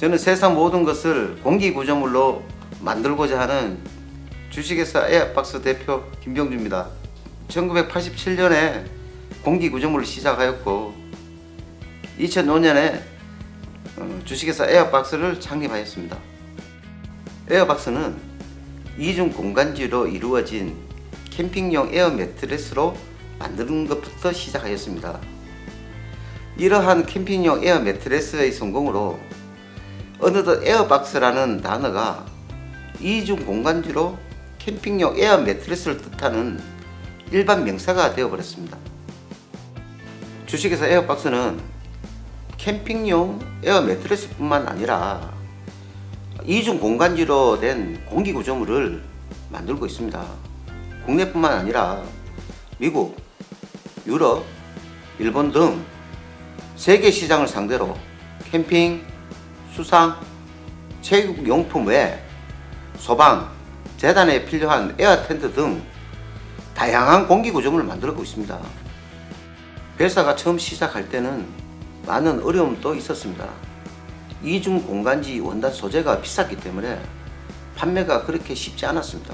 저는 세상 모든 것을 공기구조물로 만들고자 하는 주식회사 에어박스 대표 김병주입니다. 1987년에 공기구조물을 시작하였고 2005년에 주식회사 에어박스를 창립하였습니다. 에어박스는 이중 공간지로 이루어진 캠핑용 에어 매트리스로 만드는 것부터 시작하였습니다. 이러한 캠핑용 에어 매트리스의 성공으로 어느덧 에어박스라는 단어가 이중 공간지로 캠핑용 에어 매트리스를 뜻하는 일반 명사가 되어버렸습니다. 주식회사 에어박스는 캠핑용 에어 매트리스 뿐만 아니라 이중 공간지로 된 공기구조물을 만들고 있습니다. 국내뿐만 아니라 미국, 유럽, 일본 등 세계 시장을 상대로 캠핑, 수상, 체육용품 외 소방, 재단에 필요한 에어텐트 등 다양한 공기구조물을 만들고 있습니다. 회사가 처음 시작할 때는 많은 어려움도 있었습니다. 이중 공간지 원단 소재가 비쌌기 때문에 판매가 그렇게 쉽지 않았습니다.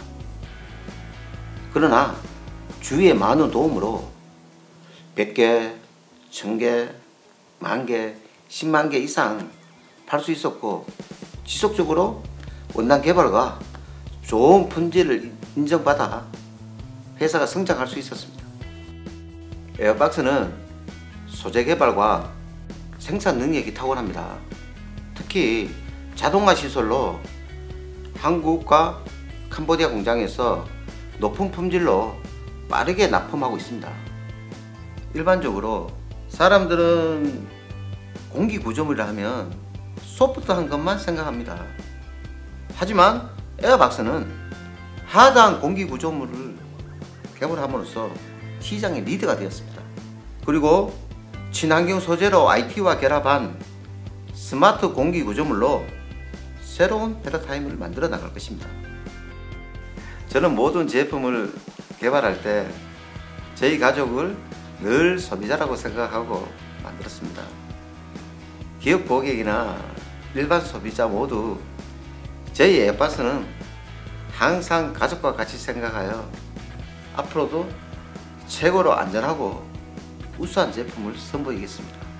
그러나 주위의 많은 도움으로 100개, 1000개, 10,000개, 100,000개 이상 팔 수 있었고 지속적으로 원단 개발과 좋은 품질을 인정받아 회사가 성장할 수 있었습니다. 에어박스는 소재 개발과 생산 능력이 탁월합니다. 특히 자동화 시설로 한국과 캄보디아 공장에서 높은 품질로 빠르게 납품하고 있습니다. 일반적으로 사람들은 공기구조물이라 하면 소프트한 것만 생각합니다. 하지만 에어박스는 하드한 공기구조물을 개발함으로써 시장의 리더가 되었습니다. 그리고 친환경 소재로 IT와 결합한 스마트 공기구조물로 새로운 패러다임을 만들어 나갈 것입니다. 저는 모든 제품을 개발할 때 저희 가족을 늘 소비자라고 생각하고 만들었습니다. 기업 고객이나 일반 소비자 모두 저희 에어박스는 항상 가족과 같이 생각하여 앞으로도 최고로 안전하고 우수한 제품을 선보이겠습니다.